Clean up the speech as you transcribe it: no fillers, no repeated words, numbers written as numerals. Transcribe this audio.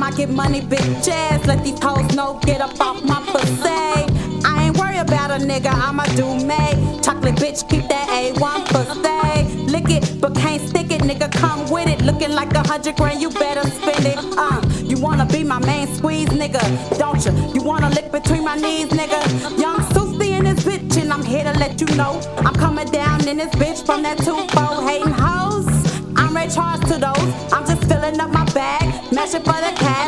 I get money, bitch ass. Let these hoes know, get up off my pussy. I ain't worried about a nigga, I'ma do me. Chocolate bitch, keep that A1 pussy. Lick it, but can't stick it, nigga, come with it. Looking like 100 grand, you better spend it. You wanna be my main squeeze, nigga, don't you? You wanna lick between my knees, nigga? Young Susie in this bitch, and I'm here to let you know I'm coming down in this bitch from that 2-4 hating hoes. I'm Ray Charles to those, I'm just filling up my bag, mashing for the cash.